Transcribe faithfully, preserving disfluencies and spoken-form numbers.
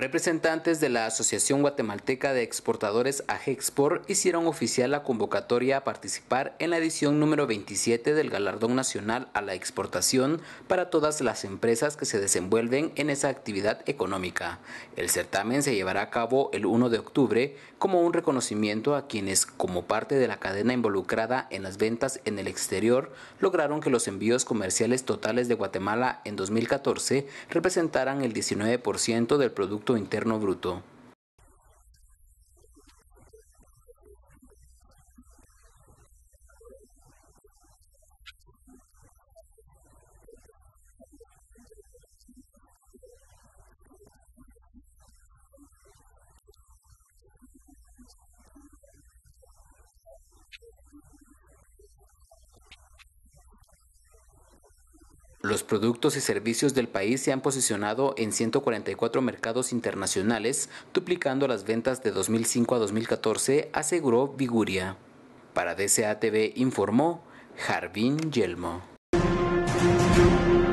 Representantes de la Asociación Guatemalteca de Exportadores AGEXPOR hicieron oficial la convocatoria a participar en la edición número veintisiete del Galardón Nacional a la Exportación para todas las empresas que se desenvuelven en esa actividad económica. El certamen se llevará a cabo el primero de octubre como un reconocimiento a quienes, como parte de la cadena involucrada en las ventas en el exterior, lograron que los envíos comerciales totales de Guatemala en dos mil catorce representaran el diecinueve por ciento del Producto Interno Bruto. Los productos y servicios del país se han posicionado en ciento cuarenta y cuatro mercados internacionales, duplicando las ventas de dos mil cinco a dos mil catorce, aseguró Viguria. Para D C A T V informó Jarvin Yelmo.